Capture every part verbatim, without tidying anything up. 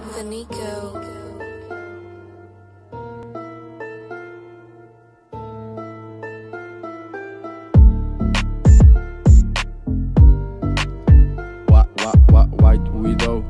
The Nico. White Widow.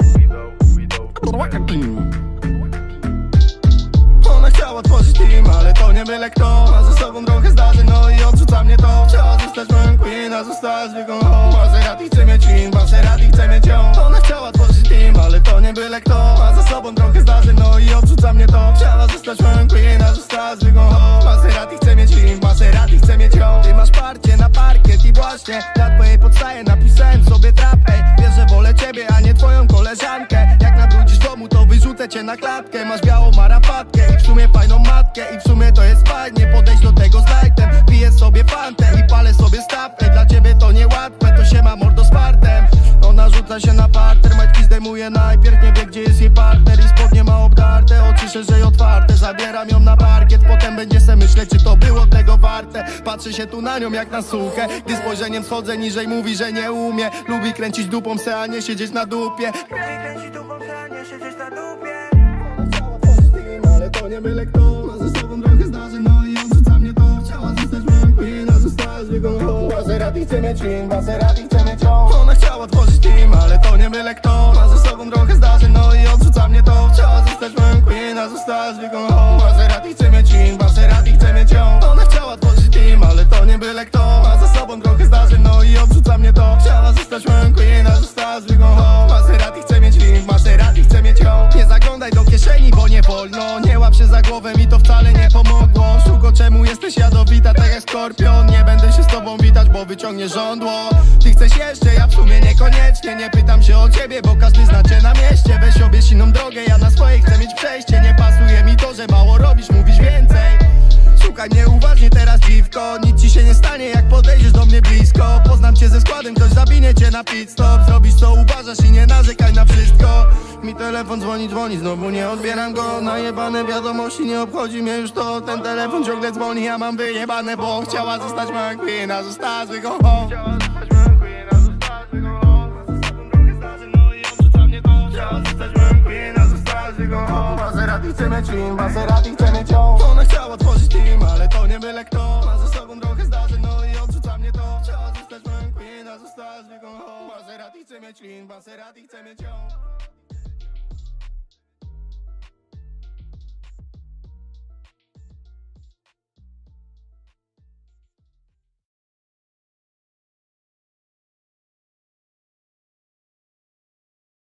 Ona chciała tworzyć team, ale to nie byle kto. Ma ze sobą trochę zdarzeń, no i odrzuca mnie to. Chciała zostać moją queen, a została zwykłą ho. Maserati chce mieć film, Maserati chce mieć ją. Ona chciała tworzyć team, ale to nie byle kto. Ma ze sobą trochę zdarzeń, no i odrzuca mnie to. Chciała zostać moją queen, a została zwykłą ho. Maserati chce mieć film, Maserati chce mieć ją. Ty masz parcie na parkiet i właśnie na twojej podstawie napisałem sobie trap. Ej, wiesz, że wolę ciebie, a nie twoją koleżankę. Jak nabrudzisz domu, to wyrzucę cię na klatkę. Masz białą marafatkę i w sumie fajną matkę. I w sumie to jest fajnie, podejść do tego z lightem. Piję sobie fantę i palę sobie stawkę. Dla ciebie to niełatwe, to się ma mordo z fartem. Ona rzuca się na parter, majtki zdejmuje najpierw. Nie wie, gdzie jest jej partner i spodnie ma obdarte. Oczy szerzej otwarte, zabieram ją na parkiet. Potem będzie se myśleć, czy to było tego warte. Patrzę się tu na nią jak na suchę. Gdy spojrzeniem schodzę niżej, mówi, że nie umie. Lubi kręcić dupą se, a nie siedzieć na dupie. Lubi kręcić dupą se, a nie siedzieć na dupie. Ona chciała tworzyć team, ale to nie byle kto. Ma ze sobą trochę zdarzeń, no i odrzuca mnie to. Chciała zostać moją queen, a została zwykłą ho. Maserati chce mieć film, Maserati chce mieć ją. Ona chciała tworzyć team, ale to nie byle kto. Ma ze sobą trochę zdarzeń, no i odrzuca mnie to. Chciała zostać moją queen, a została zwykłą ho. Maserati chce mieć film, Maserati chce mieć ją. Ona chciała tworzyć team, ale to nie byle kto. Ma ze sobą trochę zdarzeń, no i odrzuca mnie to. Chciała zostać moją queen, a została zwykłą ho. Maserati chce mieć film, Maserati chce mieć ją. Nie zaglądaj do kieszeni, bo nie wolno. Nie łap się za głowę, mi to wcale nie pomogło. Szuko, czemu jesteś jadowita, tak jak skorpion. Nie będę się z tobą witać, bo wyciągnie żądło. Ty chcesz jeszcze, ja w sumie niekoniecznie. Nie pytam się o ciebie, bo każdy zna cię na mieście. Weź obierz inną drogę, ja na swojej chcę mieć przejście. Nie pasuje mi to, że mało robisz, mówisz więcej. Słuchaj mnie uważnie teraz, dziwko. Nic ci się nie stanie, jak podejdziesz do mnie blisko. Poznam cię ze składem, ktoś zawinie cię na pit stop. Zrobisz co uważasz i nie narzekaj na wszystko. Mi telefon dzwoni, dzwoni, znowu nie odbieram go. Najebane wiadomości, nie obchodzi mnie już to. Ten telefon ciągle dzwoni, ja mam wyjebane, bo chciała zostać moją queen, a została zwykłą ho. Chciała zostać moją queen, a została zwykłą ho. Ma ze sobą trochę zdarzeń, no i odrzuca mnie to. Chciała zostać moją queen, a została zwykłą ho. Maserati chce mieć film, Maserati chce mieć ją. Ona chciała tworzyć team, ale to nie byle kto. Ma ze sobą trochę zdarzeń, no i odrzuca mnie to. Chciała zostać moją queen, a została zwykłą ho. Maserati chce mieć film, Maserati chce mieć ją.